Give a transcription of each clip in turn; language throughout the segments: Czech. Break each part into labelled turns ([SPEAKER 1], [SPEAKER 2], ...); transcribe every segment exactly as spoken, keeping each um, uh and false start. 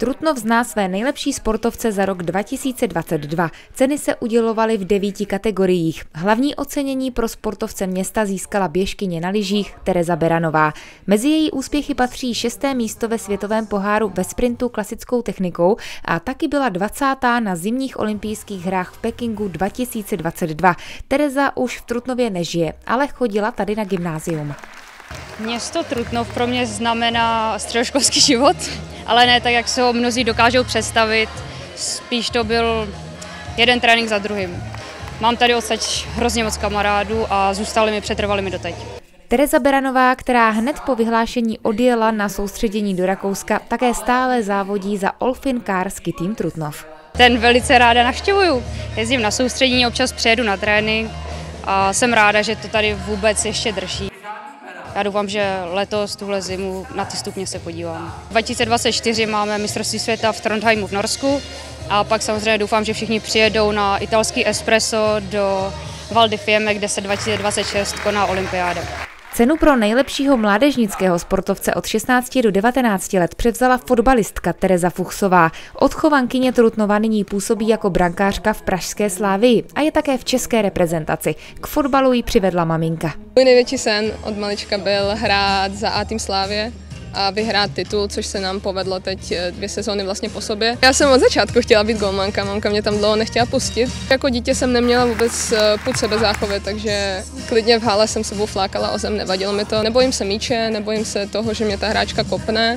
[SPEAKER 1] Trutnov zná své nejlepší sportovce za rok dva tisíce dvacet dva. Ceny se udělovaly v devíti kategoriích. Hlavní ocenění pro sportovce města získala běžkyně na lyžích Tereza Beranová. Mezi její úspěchy patří šesté místo ve světovém poháru ve sprintu klasickou technikou a taky byla dvacátá na zimních olympijských hrách v Pekingu dva tisíce dvacet dva. Tereza už v Trutnově nežije, ale chodila tady na gymnázium.
[SPEAKER 2] Město Trutnov pro mě znamená středoškolský život, ale ne tak, jak se ho mnozí dokážou představit. Spíš to byl jeden trénink za druhým. Mám tady odsaď hrozně moc kamarádů a zůstali mi, přetrvali mi doteď.
[SPEAKER 1] Tereza Beranová, která hned po vyhlášení odjela na soustředění do Rakouska, také stále závodí za Olfin Car Ski Team Trutnov.
[SPEAKER 2] Ten velice ráda navštěvuju. Jezdím na soustředění, občas přijedu na trénink a jsem ráda, že to tady vůbec ještě drží. Já doufám, že letos, tuhle zimu, na ty stupně se podívám. dva tisíce dvacet čtyři máme mistrovství světa v Trondheimu v Norsku a pak samozřejmě doufám, že všichni přijedou na italský espresso do Val di Fiemme, kde se dva tisíce dvacet šest koná olympiáda.
[SPEAKER 1] Cenu pro nejlepšího mládežnického sportovce od šestnácti do devatenácti let převzala fotbalistka Tereza Fuchsová. Odchovankyně Trutnova nyní působí jako brankářka v pražské Slavii a je také v české reprezentaci. K fotbalu ji přivedla maminka.
[SPEAKER 3] Můj největší sen od malička byl hrát za A tým Slavie a vyhrát titul, což se nám povedlo teď dvě sezóny vlastně po sobě. Já jsem od začátku chtěla být golmanka, mamka mě tam dlouho nechtěla pustit. Jako dítě jsem neměla vůbec pud sebezáchovy, takže klidně v hale jsem sebou flákala o zem, nevadilo mi to. Nebojím se míče, nebojím se toho, že mě ta hráčka kopne.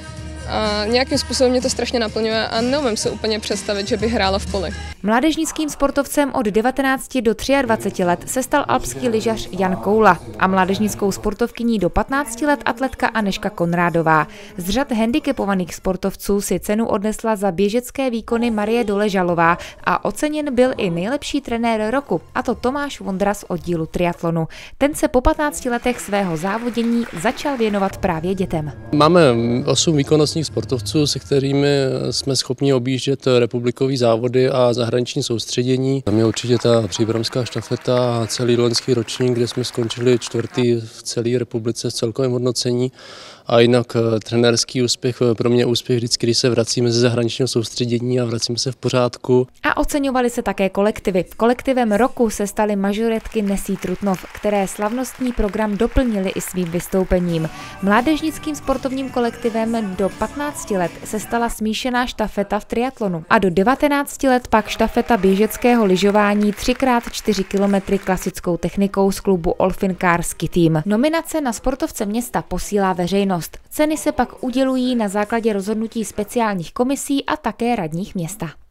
[SPEAKER 3] A nějakým způsobem mě to strašně naplňuje a neumím se úplně představit, že bych hrála v poli.
[SPEAKER 1] Mládežnickým sportovcem od devatenácti do dvaceti tří let se stal alpský lyžař Jan Koula a mládežnickou sportovkyní do patnácti let atletka Anežka Konrádová. Z řad handicapovaných sportovců si cenu odnesla za běžecké výkony Marie Doležalová a oceněn byl i nejlepší trenér roku, a to Tomáš Vondra z oddílu triatlonu. Ten se po patnácti letech svého závodění začal věnovat právě dětem.
[SPEAKER 4] Máme osm výkonnostních sportovců, se kterými jsme schopni objíždět republikové závody a zahraniční soustředění. Tam je určitě ta příbramská štafeta a celý loňský ročník, kde jsme skončili čtvrtý v celé republice v celkovém hodnocení. A jinak trenérský úspěch, pro mě úspěch vždycky, když se vracíme ze zahraničního soustředění a vracíme se v pořádku.
[SPEAKER 1] A oceňovali se také kolektivy. Kolektivem roku se staly mažoretky Nesí Trutnov, které slavnostní program doplnili i svým vystoupením. Mládežnickým sportovním kolektivem do patnácti let se stala smíšená štafeta v triatlonu a do devatenácti let pak štafeta běžeckého lyžování tři krát čtyři kilometry klasickou technikou z klubu Olfin Car Ski Team. Nominace na sportovce města posílá veřejnost. Ceny se pak udělují na základě rozhodnutí speciálních komisí a také radních města.